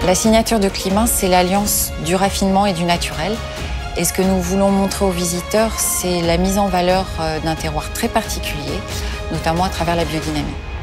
La signature de Climin, c'est l'alliance du raffinement et du naturel. Et ce que nous voulons montrer aux visiteurs, c'est la mise en valeur d'un terroir très particulier, notamment à travers la biodynamie.